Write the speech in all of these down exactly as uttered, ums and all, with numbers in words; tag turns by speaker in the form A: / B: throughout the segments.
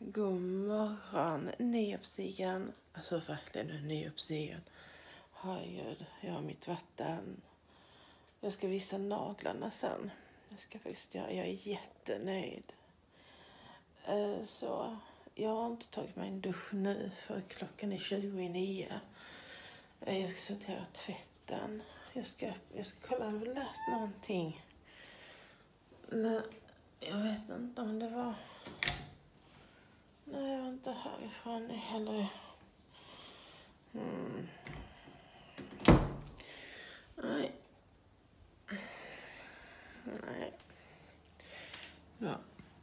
A: God morgon, nyuppstigen. Alltså verkligen nyuppstigen. Herregud, jag har mitt vatten. Jag ska visa naglarna sen. Jag ska faktiskt göra, jag är jättenöjd. Uh, så jag har inte tagit mig en dusch nu för klockan är tjugo i nio. Uh, jag ska sortera tvätten. Jag ska, jag ska kolla om jag har lärt någonting. Nej, jag vet inte om det var... Nej, jag var inte härifrån heller. Mm. Nej. Nej. Ja.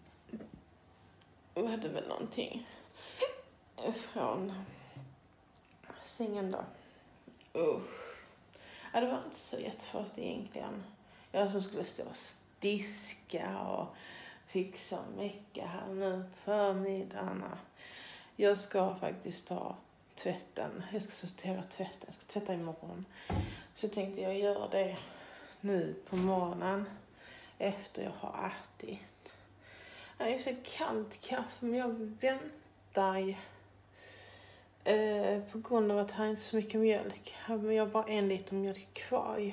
A: Jag hade väl någonting från sängen då. Usch. Ja, det var inte så jättefart egentligen. Jag som skulle stå och diska och fixa och mecka här nu på middagarna. Jag ska faktiskt ta tvätten. Jag ska sortera tvätten. Jag ska tvätta imorgon. Så tänkte jag göra det nu på morgonen efter jag har ätit. Det är så kallt kaffe men jag väntar eh, på grund av att här inte så mycket mjölk. Jag har bara en liter mjölk kvar.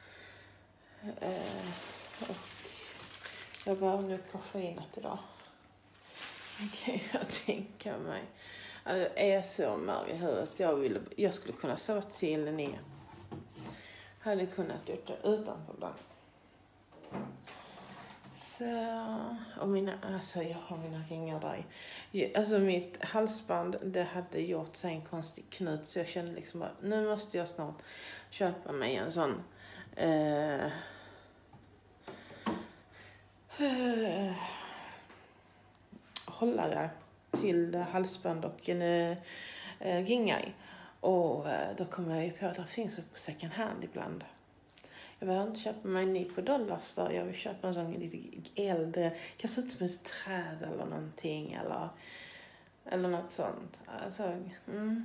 A: Eh, och jag behöver nu koffeinet idag. Det kan jag tänka mig. Alltså, jag är så mör i huvudet. Jag, ville, jag skulle kunna sova till ner. Hade kunnat gjort det utan problem. Så, och mina, alltså jag har mina ringar där. Alltså mitt halsband, det hade gjort sig en konstig knut. Så jag kände liksom bara, nu måste jag snart köpa mig en sån... Eh, eh, hållare till halsband och en eh, ringar. Och eh, då kommer jag ju på att det finns på second hand ibland. Jag behöver inte köpa mig en ny på Dollars där. Jag vill köpa en sån lite äldre. Kanske ut som ett träd eller någonting. Eller, eller något sånt. Alltså, mm.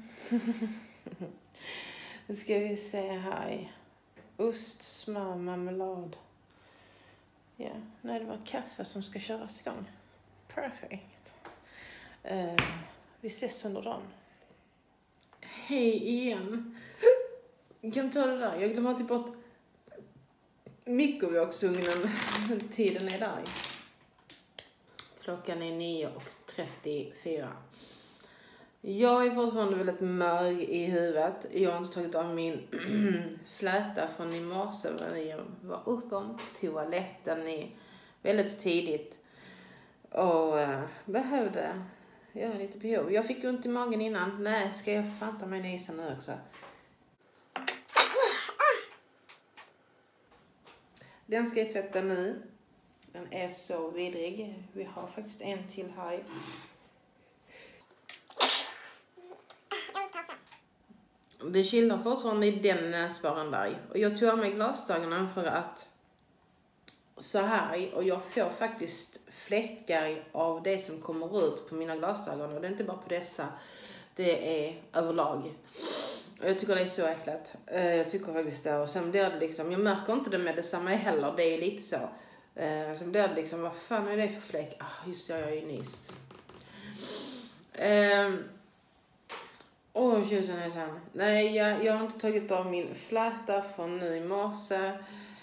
A: Nu ska vi se här. Ost, smör, marmelad. Ja, nej det var kaffe som ska köras igång. Perfekt. Uh, vi ses under dagen. Hej igen. Jag kan ta det där. Jag glömmer alltid bort mikrovågsugnen. Tiden är där. Klockan är nio och trettiofyra. Jag är fortfarande väldigt mörg i huvudet. Jag har inte tagit av min fläta från i morse. Jag var uppe om toaletten i väldigt tidigt. Och uh, behövde göra lite behov. Jag fick ont i magen innan. Nej, ska jag fanta mig nysa nu också. Den ska jag tvätta nu. Den är så vidrig. Vi har faktiskt en till här. Det killar fortfarande i den näsbaran där. Och jag tog av mig glasögonen för att så här. Och jag får faktiskt fläckar av det som kommer ut på mina glasögon. Och det är inte bara på dessa. Det är överlag. Och jag tycker det är så äckligt. Jag tycker faktiskt det. Och sen blir det liksom. Jag märker inte det med detsamma heller. Det är lite så. Sen blir det liksom. Vad fan är det för fläck? Ah, just det, jag är ju nyst. Ehm. Åh, tjusen är sen. Nej, jag, jag har inte tagit av min fläta från nu i morse.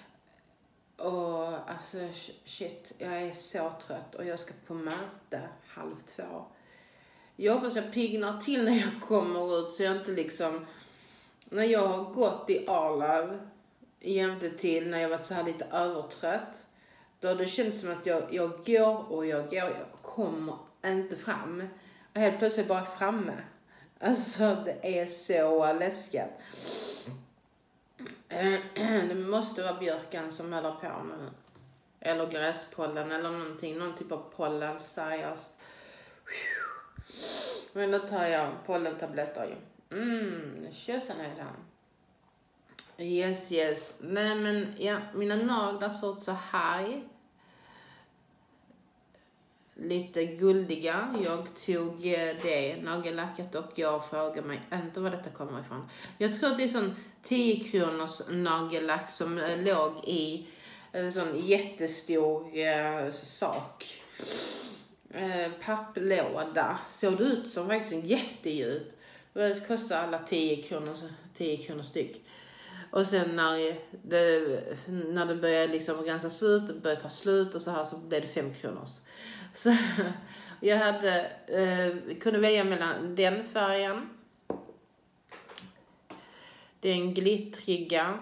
A: Och alltså shit, jag är så trött och jag ska på möte halv två. Jag hoppas jag pignar till när jag kommer ut så jag inte liksom, när jag har gått i Arlöv jämte till när jag varit så här lite övertrött. Då det känns som att jag, jag går och jag går, jag kommer inte fram. Och helt plötsligt bara framme. Alltså det är så läskigt. Det måste vara björken som håller på med. Eller gräspollen eller någonting. Någon typ av pollen sägas. Men då tar jag pollentabletter. Mm, tjusen är det. Yes, yes. Nej men ja, mina naglar såg ut så här. Lite guldiga. Jag tog det nagellacket och jag frågar mig inte var detta kommer ifrån. Jag tror att det är sån tio kronors nagellack som låg i en sån jättestor eh, sak. eh, papplåda. Såg det ut som faktiskt en jättedjup. Det kostar alla tio kronor, tio kronor styck. Och sen när det, när det börjar liksom rensas ut, det börjar ta slut och så här, så blev det fem kronor. Så jag hade, eh, kunde välja mellan den färgen. Den glittriga.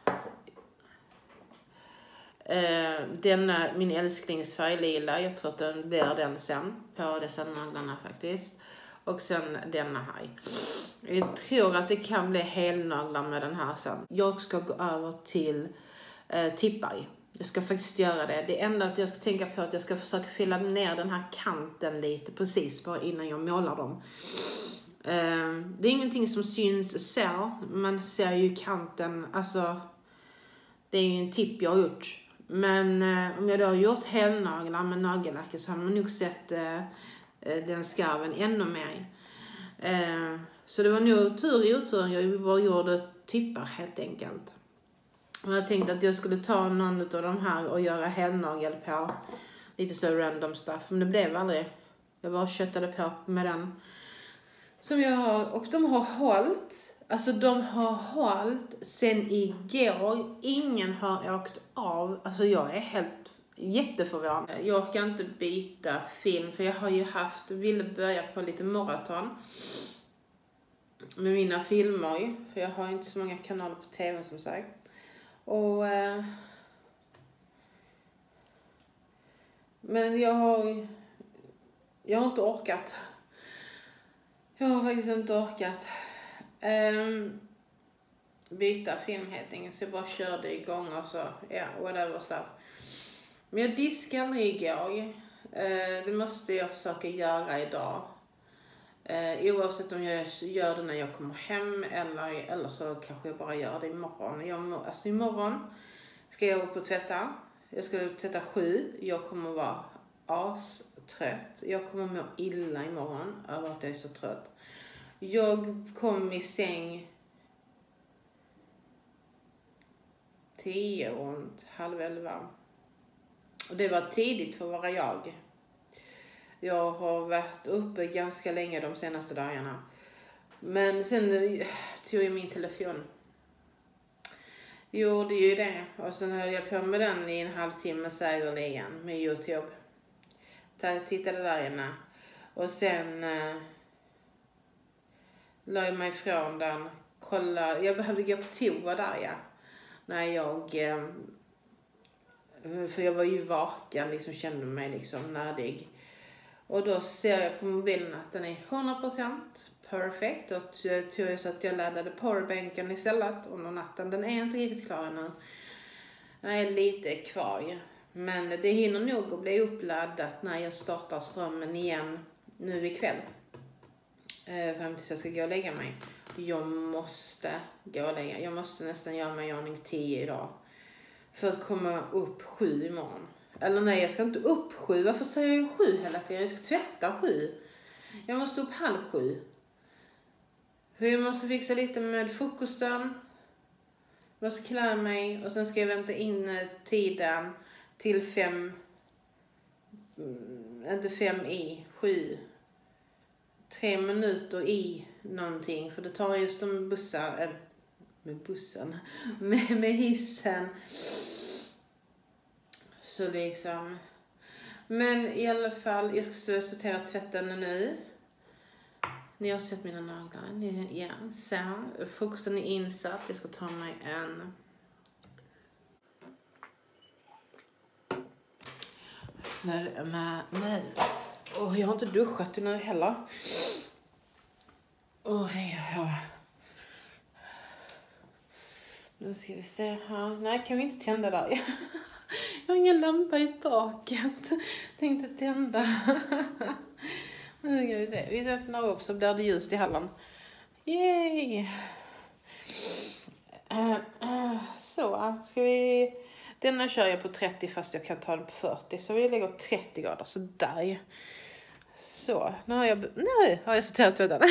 A: Eh, denna, min älsklingsfärg lila. Jag tror att den blir den sen. På dessa naglarna faktiskt. Och sen denna här. Jag tror att det kan bli helnaglar med den här sen. Jag ska gå över till eh, tippar. Jag ska faktiskt göra det. Det enda att jag ska tänka på att jag ska försöka fylla ner den här kanten lite precis bara innan jag målar dem. Eh, det är ingenting som syns så. Man ser ju kanten. Alltså, det är ju en tipp jag har gjort. Men eh, om jag då har gjort helnaglar med nagellack så har man nog sett eh, den skarven ännu mer. Eh, så det var nog tur i oturen. Jag bara gjorde tippar helt enkelt. Och jag tänkte att jag skulle ta någon av de här och göra helnagel på. Lite så random stuff. Men det blev aldrig. Jag bara köttade på med den. Som jag har. Och de har hållit. Alltså de har hållit sen igår. Ingen har åkt av. Alltså jag är helt jätteförvånad. Jag kan inte byta film. För jag har ju haft. Ville börja på lite maraton. Med mina filmer. För jag har inte så många kanaler på tv som sagt. Och. Eh, men jag har. Jag har inte orkat. Jag har faktiskt inte orkat. Um, byta film helt enkelt. Så jag bara körde igång och så. Ja, yeah, whatever stuff. Men jag diskade igår. Uh, det måste jag försöka göra idag. Uh, oavsett om jag gör det när jag kommer hem. Eller, eller så kanske jag bara gör det imorgon. Jag, alltså imorgon ska jag upp och tvätta. Jag ska tvätta sju. Jag kommer vara astrött. Jag kommer må illa imorgon. Över att jag är så trött. Jag kom i säng tio runt halv elva. Och det var tidigt för att vara jag. Jag har varit uppe ganska länge de senaste dagarna. Men sen tog jag min telefon. Gjorde ju det. Och sen höll jag på med den i en halvtimme säkerligen med YouTube. Tittade där inne. Och sen eh, la jag mig ifrån den. Kolla. Jag behövde gå på toa där, ja. När jag... Eh, för jag var ju vaken. Liksom kände mig liksom närdig. Och då ser jag på mobilen att den är hundra procent perfekt. Och tog jag så att jag laddade powerbanken istället under natten. Den är inte riktigt klar ännu. Den är lite kvar. Men det hinner nog att bli uppladdat när jag startar strömmen igen nu ikväll. Eh, fram tills jag ska gå och lägga mig. Jag måste gå och lägga. Jag måste nästan göra mig i ordning tio idag. För att komma upp sju imorgon. Eller nej, jag ska inte upp sju. Varför säger jag sju hela tiden? Jag ska tvätta sju. Jag måste upp halv sju. För jag måste fixa lite med frukosten. Jag måste klä mig. Och sen ska jag vänta in tiden till fem. Inte fem i. Sju. Tre minuter i någonting. För det tar just de bussar. Äh, med bussen. Med, med hissen. Så liksom. Men i alla fall. Jag ska sortera tvätten nu. Ni har sett mina naglar. Ja, så. Frukosten är insatt. Jag ska ta mig en. Följ med mig. Och jag har inte duschat nu heller. Åh, hej, ja. Nu ska vi se här. Nej, kan vi inte tända där? Jag har ingen lampa i taket. Tänkte tända. Nu ska vi se. Vi öppnar upp så blir det ljust i hallen. Yay! Uh, uh, så, ska vi... Denna kör jag på trettio fast jag kan ta den på fyrtio. Så vi lägger trettio grader. Så där. Så, nu har jag, nu har jag sorterat tvätten.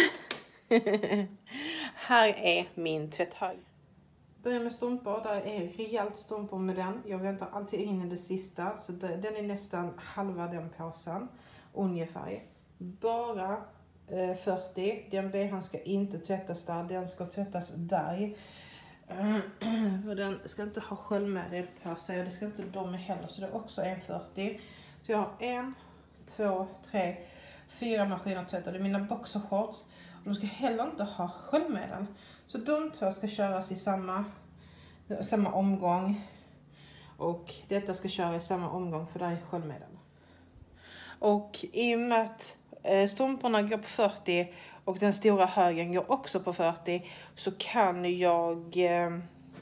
A: Här är min tvätthög. Börjar med strumpor. Där är rejält strumpor med den. Jag väntar alltid in i det sista. Så den är nästan halva den påsen. ungefär. Bara eh, fyrtio. Den bhn ska inte tvättas där. Den ska tvättas där. För den ska inte ha sköljmedel på sig. Och det ska inte de heller. Så det är också en fyrtio. Så jag har en, två, tre, fyra maskiner att tvätta. Det är mina boxershorts. Och de ska heller inte ha sköljmedel. Så de två ska köras i samma, samma omgång. Och detta ska köra i samma omgång för det är sköljmedel. Och i och med att eh, strumporna går på fyrtio och den stora högen går också på fyrtio så kan jag eh,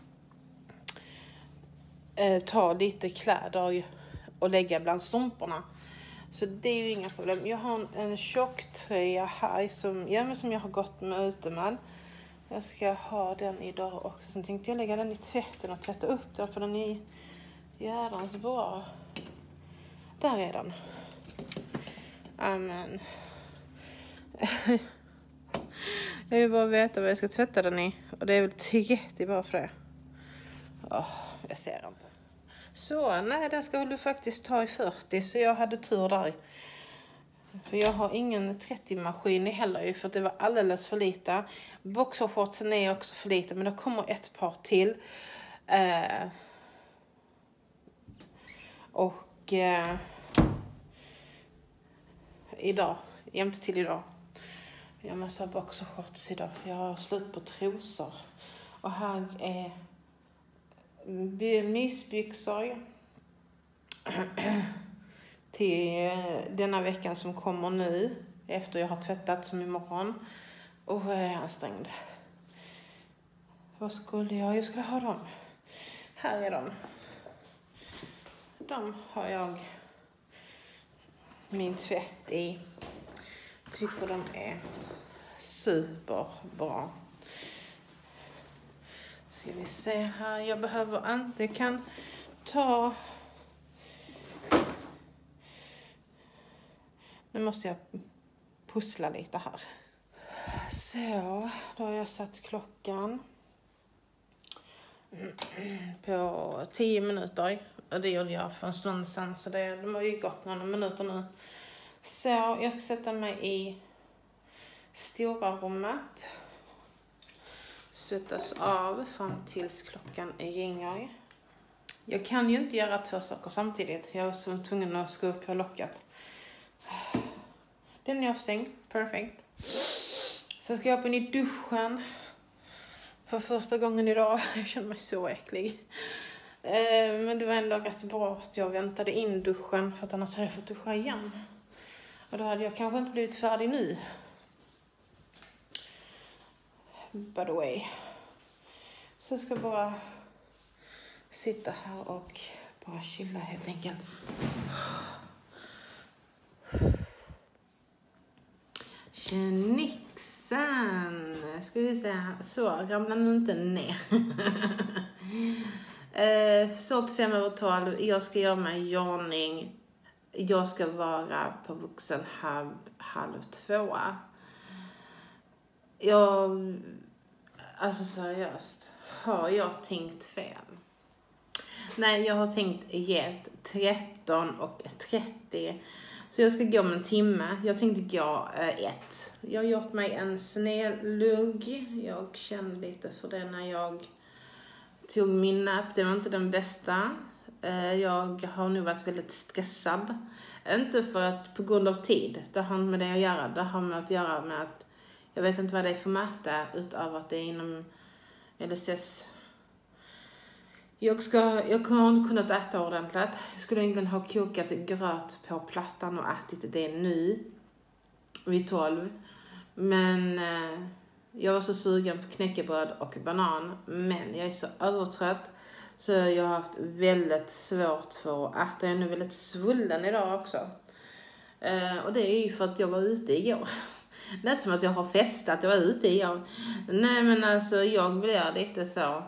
A: eh, ta lite kläder och lägga bland strumporna. Så det är ju inga problem. Jag har en, en tjocktröja här som, ja, men som jag har gått med ute med. Jag ska ha den idag också. Sen tänkte jag lägga den i tvätten och tvätta upp den för den är jävligt bra. Där är den. Amen. Jag vill bara veta vad jag ska tvätta den i. Och det är väl trettio bara för det. Åh, oh, jag ser inte. Så, nej, den ska du faktiskt ta i fyrtio. Så jag hade tur där. För jag har ingen trettio-maskin i heller. För det var alldeles för lite. Boxershortsen är också för lite. Men det kommer ett par till. Eh, och... Eh, idag. Jämte till idag. Jag måste ha boxershorts idag. För jag har slut på trosor. Och här är... mysbyxor till denna veckan som kommer nu efter jag har tvättat som imorgon och jag är ansträngd. Vad skulle jag? Jag skulle ha dem. Här är de. De har jag min tvätt i. Tycker de är superbra. Ska vi se här. Jag behöver inte kan ta... Nu måste jag pussla lite här. Så, då har jag satt klockan på tio minuter. Och det gjorde jag för en stund sedan. Så det, det har ju gått några minuter nu. Så, jag ska sätta mig i stora rummet. Svettas av fram tills klockan ringer. Jag kan ju inte göra två saker samtidigt. Jag är så tvungen att skruva på locket. Den är avstängd. Perfekt. Sen ska jag upp in i duschen. För första gången idag. Jag känner mig så äcklig. Men det var ändå rätt bra att jag väntade in duschen. För att annars hade jag fått duscha igen. Och då hade jag kanske inte blivit färdig nu. By the way. Så jag ska bara sitta här och bara chilla helt enkelt. Tjenixen. Ska vi se här. Så, ramla nu inte ner. eh, så till fem över tolv. Jag ska göra mig i ordning. Jag ska vara på vuxen halv, halv tvåa. Jag... Alltså seriöst. Har jag tänkt fel? Nej, jag har tänkt get tretton och trettio. Så jag ska gå om en timme. Jag tänkte gå eh, ett. Jag har gjort mig en snedlugg. Jag kände lite för det när jag tog min nap. Det var inte den bästa. Eh, jag har nog varit väldigt stressad. Inte för att på grund av tid. Det har med det att göra. Det har med att göra med att jag vet inte vad det är för möte utöver att det är inom L S S. Jag, ska, jag har inte kunnat äta ordentligt. Jag skulle egentligen ha kokat gröt på plattan och ätit det nu. Vid tolv. Men eh, jag var så sugen på knäckebröd och banan. Men jag är så övertrött. Så jag har haft väldigt svårt för att äta. Jag är nu väldigt svullen idag också. Eh, och det är ju för att jag var ute igår. Det är inte som att jag har festat. Jag var ute igår. Nej men alltså jag blir lite så...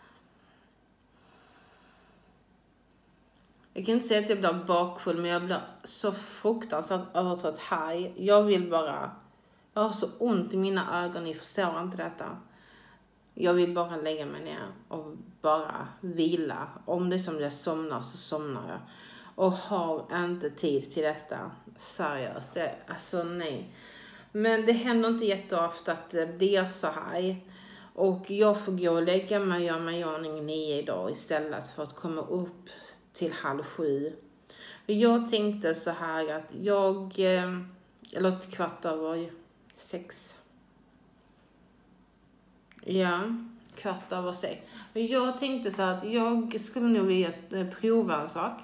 A: Jag kan inte säga att jag blir bakfull, men jag blir så fruktansvärt övertrött här. Jag vill bara... Jag har så ont i mina ögon, ni förstår inte detta. Jag vill bara lägga mig ner och bara vila. Om det är som jag somnar så somnar jag. och har inte tid till detta. Seriöst, det, alltså nej. Men det händer inte jätteofta att det blir så här. Och jag får gå och lägga mig och göra mig i ordning nio idag istället för att komma upp till halv sju. Jag tänkte så här att jag, eller ett kvart över sex. Ja, kvart över sex. Jag tänkte så att jag skulle nog vilja prova en sak.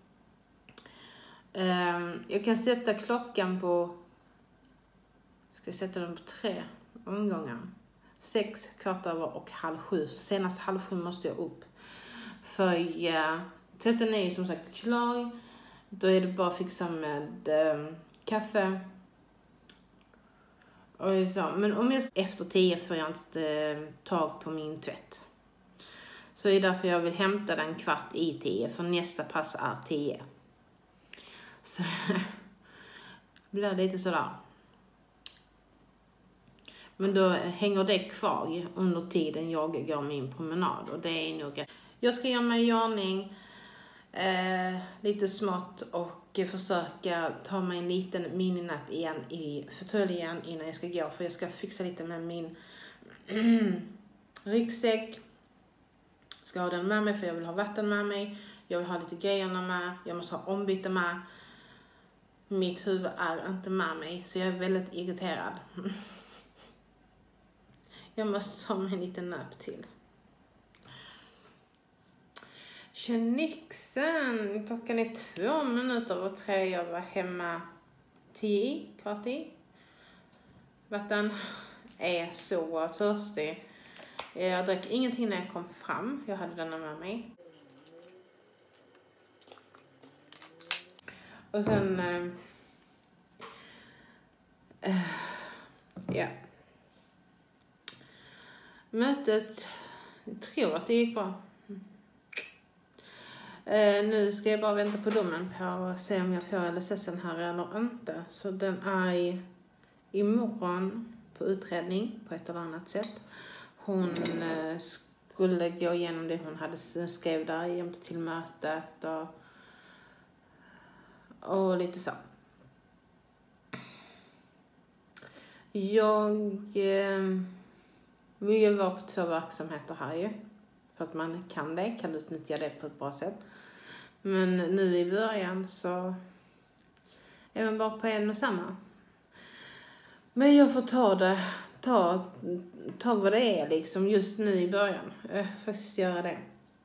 A: Jag kan sätta klockan på, ska jag sätta den på tre omgångar. Sex, kvart över och halv sju. Senast halv sju måste jag upp. För ja, tvätten är ju som sagt klar. Då är det bara att fixa med eh, kaffe. Och men om jag efter tio får jag inte eh, tag på min tvätt. Så är det därför jag vill hämta den kvart i tio. För nästa pass är tio. Så blir det lite sådär. Men då hänger det kvar under tiden jag går min promenad. Och det är nog... Jag ska göra mig i ordning eh, lite smått och försöka ta mig en liten mininap igen i fåtöljen innan jag ska gå. För jag ska fixa lite med min ryggsäck. Ska ha den med mig för jag vill ha vatten med mig. Jag vill ha lite grejerna med. Jag måste ha ombyte med. Mitt huvud är inte med mig så jag är väldigt irriterad. Jag måste ta mig en liten nap till. Tjenixen! Klockan är två minuter och tre. Jag var hemma tio, kvart i. Vatten är så törstig. Jag drack ingenting när jag kom fram. Jag hade denna med mig. Och sen... Äh, äh, ja. Mötet, jag tror att det gick bra. Eh, nu ska jag bara vänta på domen på att se om jag får L S S här eller inte. Så den är imorgon på utredning på ett eller annat sätt. Hon eh, skulle gå igenom det hon hade skrev där jämte till mötet och, och lite så. Jag... Eh, Vi vill vara på två verksamheter här ju. För att man kan det, kan utnyttja det på ett bra sätt. Men nu i början så är man bara på en och samma. Men jag får ta det, ta, ta vad det är liksom just nu i början. Jag får faktiskt göra det.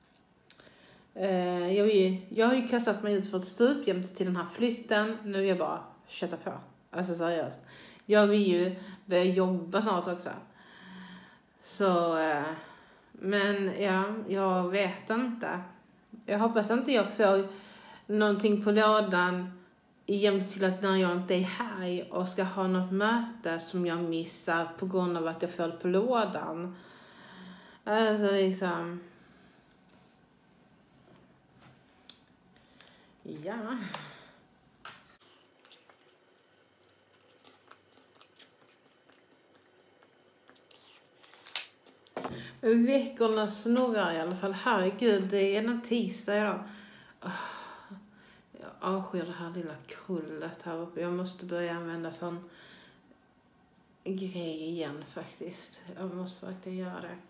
A: Jag, vill, jag har ju kastat mig ut för ett stup jämte till den här flytten. Nu vill jag bara köta på. Alltså seriöst. Jag vill ju börja jobba snart också. Så, men ja, jag vet inte. Jag hoppas inte jag får någonting på lådan jämt till att när jag inte är här och ska ha något möte som jag missar på grund av att jag föll på lådan. Alltså liksom... Ja... Veckorna snurrar i alla fall. Herregud, det är en tisdag idag. Jag avskyr det här lilla krullet här uppe. Jag måste börja använda sån grej igen faktiskt. Jag måste verkligen göra det.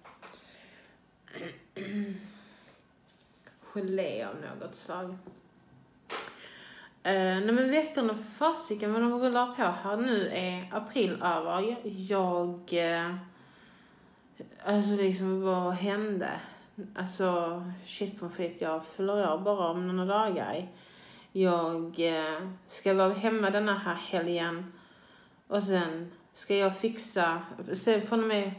A: Gelé av något slag. Uh, nej men veckorna fasiken vad de rullar på här. Nu är april över. Jag... Uh, Alltså liksom, vad hände? Alltså, shit på skit, jag förlorar bara om några dagar. Jag eh, ska vara hemma denna här helgen. Och sen ska jag fixa, sen från och med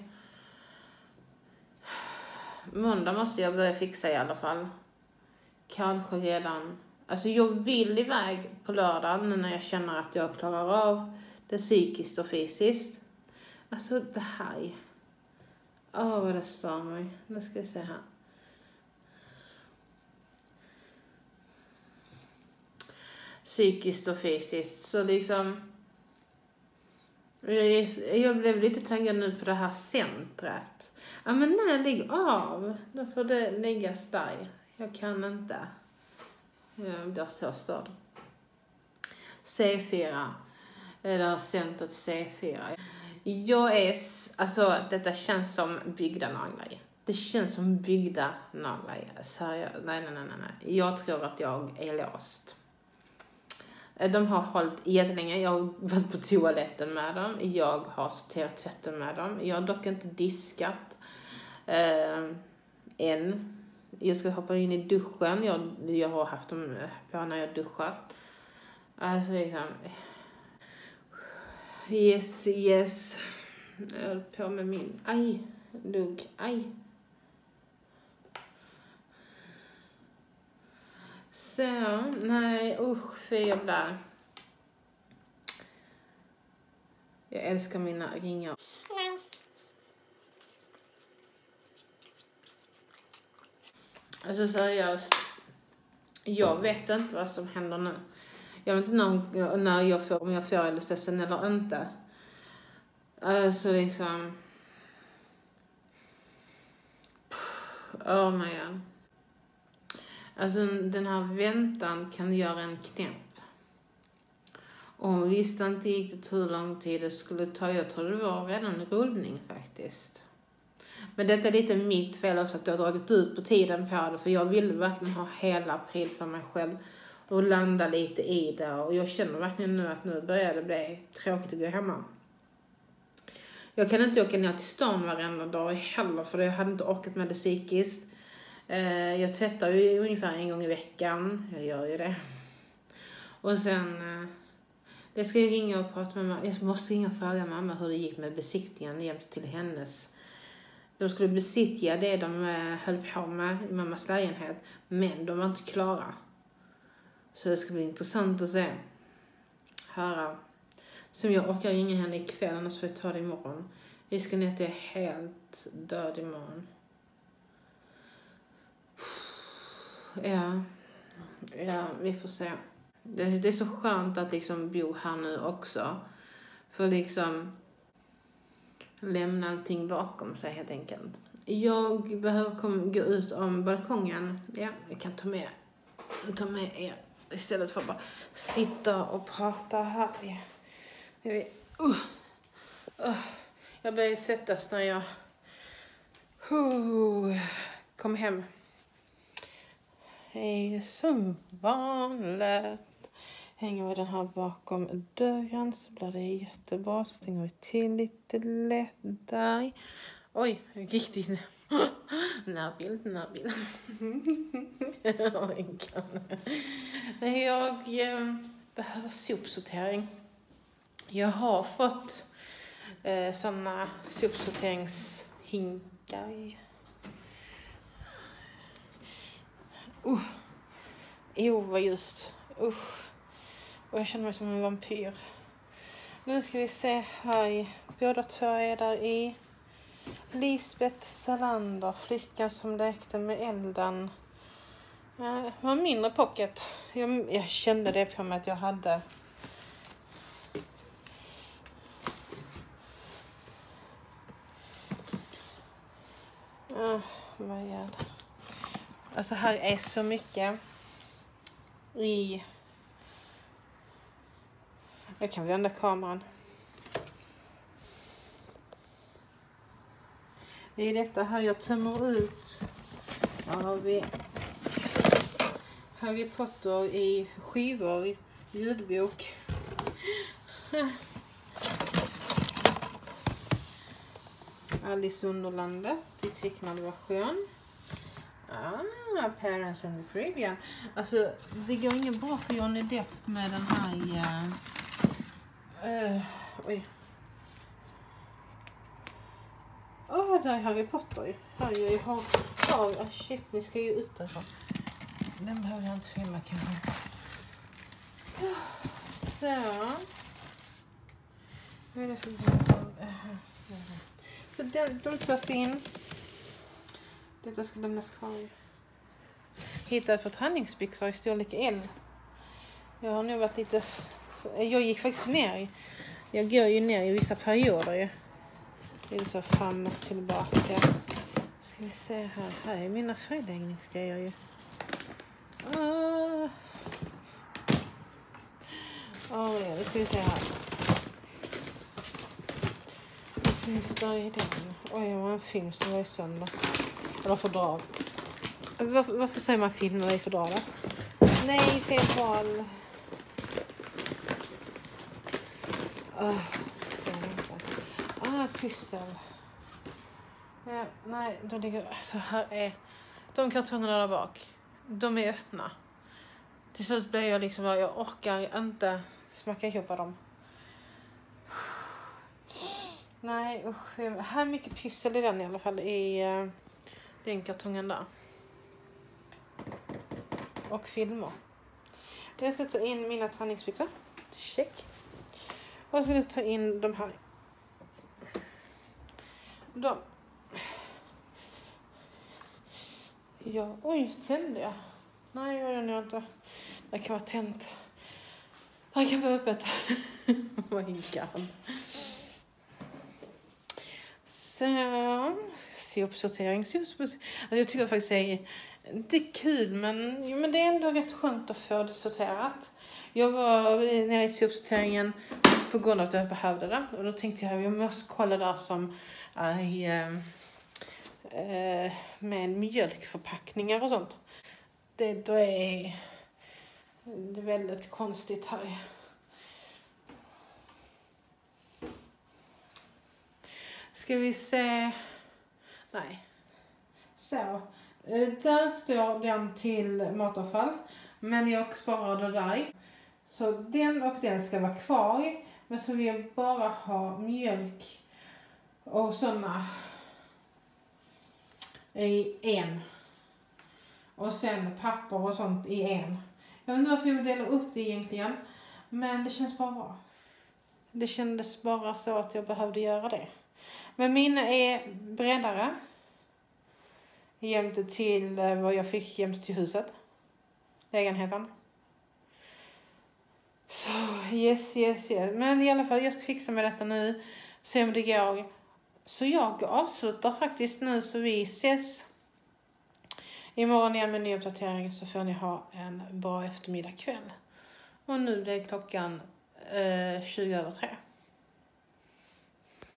A: måndag måste jag börja fixa i alla fall. Kanske redan, alltså jag vill iväg på lördag när jag känner att jag klarar av det psykiskt och fysiskt. Alltså det här... Åh, oh, vad det stör mig. Nu ska vi se här. Psykiskt och fysiskt. Så liksom... Jag, jag blev lite taggad nu på det här centret. Ja, men när jag lägger av, då får det läggas där. Jag kan inte. Jag blir så störd. C fyra. Det har sänt ett C fyra. Jag är, alltså detta känns som byggda naglar. Det känns som byggda naglar. Seriöst. Nej, nej, nej, nej. Jag tror att jag är låst. De har hållit jättelänge. Jag har varit på toaletten med dem. Jag har sorterat tvätten med dem. Jag har dock inte diskat eh, än. Jag ska hoppa in i duschen. Jag, jag har haft dem på när jag duschat. Alltså liksom... Yes, yes. Jag höll på med min... Aj, lugg. Aj. Så, nej, usch, fy jävlar. Jag älskar mina ringar. Nej. Alltså seriöst. Jag vet inte vad som händer nu. Jag vet inte när, när jag får, om jag får L S S eller inte. Alltså liksom... Oh my god. Alltså den här väntan kan göra en knäpp. Och visst inte gick det hur lång tid det skulle ta. Jag tror det var redan rullning faktiskt. Men detta är lite mitt fel också att jag har dragit ut på tiden på det. För jag ville verkligen ha hela april för mig själv. Och landa lite i det. Och jag känner verkligen nu att nu börjar det bli tråkigt att gå hemma. Jag kan inte åka ner till stan varenda dag heller. För jag hade inte orkat med det psykiskt. Jag tvättar ju ungefär en gång i veckan. Jag gör ju det. Och sen... Jag ska ju ringa och prata med mamma. Jag måste ringa och fråga mamma hur det gick med besiktningen jämt till hennes. De skulle besiktiga det de höll på med i mammas lägenhet. Men de var inte klara. Så det ska bli intressant att se. Höra. Som jag orkar ringa henne ikväll. Annars får jag ta det imorgon. Risken är att jag är helt död imorgon. Ja. Ja, vi får se. Det, det är så skönt att liksom bo här nu också. För liksom lämna allting bakom sig helt enkelt. Jag behöver kom, gå ut om balkongen. Ja, jag kan ta med, ta med er istället för att bara sitta och prata här. Jag, uh, uh, jag började svettas när jag uh, kom hem. Hej, som vanligt. Hänger vi den här bakom dörren så blir det jättebra. Så stänger vi till lite lätt där. Oj, riktigt närbild, närbild. Jag eh, behöver sopsortering. Jag har fått eh, sådana sopsorteringshinkar. Uh. Jo, vad just. Usch. Och jag känner mig som en vampyr. Nu ska vi se här. Båda två är där i. Lisbeth Salander, flickan som lekte med elden. Det var mindre pocket. Jag, jag kände det på mig att jag hade. Oh, vad gör det? Alltså här är så mycket i... Jag kan vända kameran. Det är detta här jag tömmer ut. Här har vi Harry Potter i skivor, ljudbok. Alice Underlandet i tecknad version. Ah, Parents and the Caribbean. Alltså, det går inget bra för Johnny Depp med den här... Uh, uh, oj. Åh, oh, där är Harry Potter. Här är ju har... Oh, shit, ni ska ju ut därifrån. Den behöver jag inte filma kanske. Så. Vad är det för... Så den, de två ska in. Detta ska lämnas kvar. Hittade för träningsbyxor i storlek L. Jag har nu varit lite... Jag gick faktiskt ner. Jag går ju ner i vissa perioder ju. Det är så fram och tillbaka. Ska vi se här. Här är mina förläggningsgrejer ju. Ah, Ja, oh, det ska vi se här. Vad finns där i den? Oj, det var en film som var i sönder. Eller fördrag. Varför, varför säger man film när det är fördrag? Nej, fel val. Oh, ah, pyssel. Ja, nej, de ligger... Alltså här är... De kartongerna där bak. De är öppna. Till slut blir jag liksom... Jag orkar inte smacka ihop dem. Nej, usch. Här är mycket pyssel i den i alla fall. I uh, den kartongen där. Och filmer. Jag ska ta in mina träningsbyxor. Check. Och jag ska ta in de här. De. Ja, oj, tände jag. Nej, jag gör nog inte. Det kan vara tänt. Det kan vara öppet. Oh my god. Så, sopsortering. Alltså, jag tycker faktiskt det är, det är kul, men, jo, men det är ändå rätt skönt att få det sorterat. Jag var nere i sopsorteringen på grund av att jag behövde det. Och då tänkte jag att jag måste kolla där som är äh, med mjölkförpackningar och sånt. Det, då är det är väldigt konstigt här. Ska vi se. Nej. Så. Där står den till matavfall. Men jag sparade där. Så den och den ska vara kvar. Men så vill jag bara ha mjölk och sådana i en. Och sen papper och sånt i en. Jag vet inte varför jag delar upp det egentligen. Men det känns bara bra. Det kändes bara så att jag behövde göra det. Men mina är bredare. Jämte till vad jag fick jämte till huset. Lägenheten. Så yes, yes, yes. Men i alla fall, jag ska fixa med detta nu. Se om det går. Så jag avslutar faktiskt nu, så vi ses imorgon igen med en ny uppdatering, så får ni ha en bra eftermiddag kväll. Och nu är klockan eh, tjugo över tre.